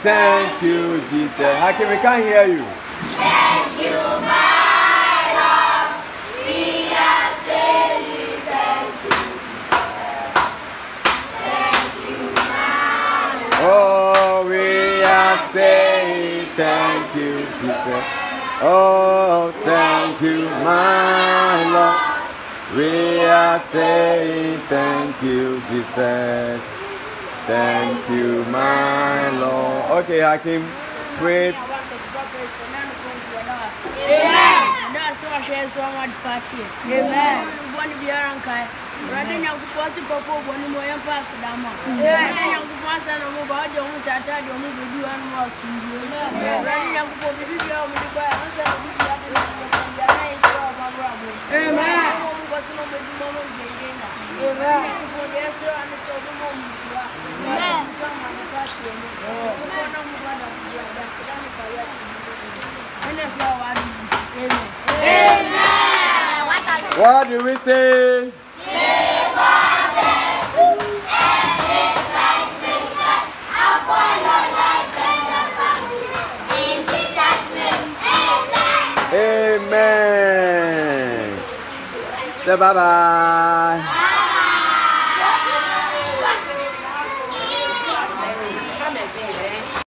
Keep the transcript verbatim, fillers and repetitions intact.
thank you, Jesus. Hakim, we can't hear you. Thank you, my Lord. We are saying thank you, Jesus. Thank you, my Lord. Oh, we are saying thank you, Jesus. Oh, thank you, my Lord. We are saying thank you, Jesus. Thank you, my Lord. Okay, Hakim, pray. Amen. That's what she has one word party. Amen. One of your uncle. Rather than possible for one more and fast dama. Yeah, young pass and a mobile young tata, you move with you and was from you. Rather than for the video with the boy, I said, amen. But no moment again. Amen. For the answer and the silver moments. Amen. Someone to catch you. Amen. What do we say? Amen. Say bye bye.